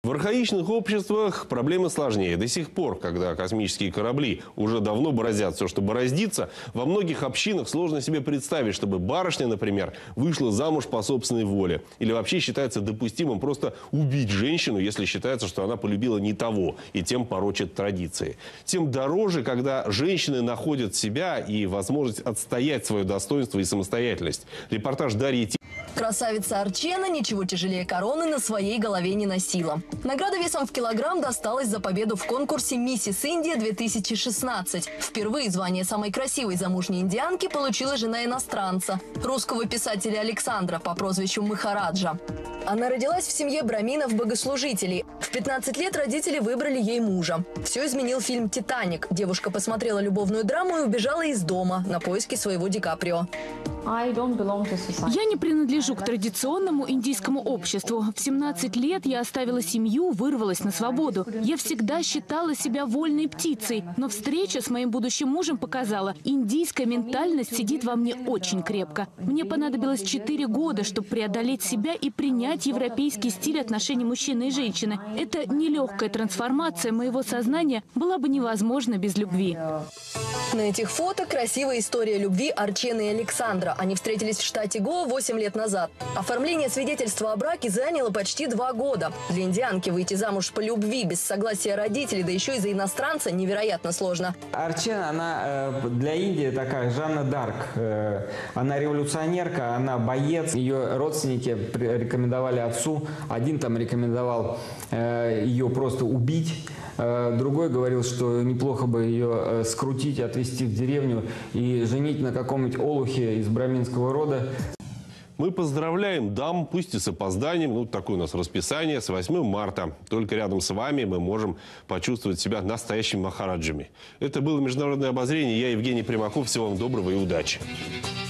В архаичных обществах проблемы сложнее. До сих пор, когда космические корабли уже давно бороздят все, что бороздится, во многих общинах сложно себе представить, чтобы барышня, например, вышла замуж по собственной воле. Или вообще считается допустимым просто убить женщину, если считается, что она полюбила не того и тем порочит традиции. Тем дороже, когда женщины находят себя и возможность отстоять свое достоинство и самостоятельность. Репортаж Дарьи. Красавица Арчена ничего тяжелее короны на своей голове не носила. Награда весом в килограмм досталась за победу в конкурсе «Миссис Индия-2016». Впервые звание самой красивой замужней индианки получила жена иностранца – русского писателя Александра по прозвищу Махараджа. Она родилась в семье браминов-богослужителей. В 15 лет родители выбрали ей мужа. Все изменил фильм «Титаник». Девушка посмотрела любовную драму и убежала из дома на поиски своего Ди Каприо. Я не принадлежу к традиционному индийскому обществу. В 17 лет я оставила семью, вырвалась на свободу. Я всегда считала себя вольной птицей. Но встреча с моим будущим мужем показала, индийская ментальность сидит во мне очень крепко. Мне понадобилось 4 года, чтобы преодолеть себя и принять европейский стиль отношений мужчины и женщины. Это нелегкая трансформация моего сознания была бы невозможна без любви. На этих фото красивая история любви Арчены и Александра. Они встретились в штате Гоа 8 лет назад. Оформление свидетельства о браке заняло почти 2 года. Для индианки выйти замуж по любви без согласия родителей, да еще и за иностранца, невероятно сложно. Арчена, она для Индии такая Жанна Дарк. Она революционерка, она боец. Ее родственники рекомендовали отцу. Один там рекомендовал ее просто убить. Другой говорил, что неплохо бы ее скрутить, отвезти в деревню и женить на каком-нибудь олухе из браминского рода. Мы поздравляем дам, пусть и с опозданием, ну такое у нас расписание, с 8 марта. Только рядом с вами мы можем почувствовать себя настоящими махараджами. Это было «Международное обозрение». Я Евгений Примаков. Всего вам доброго и удачи.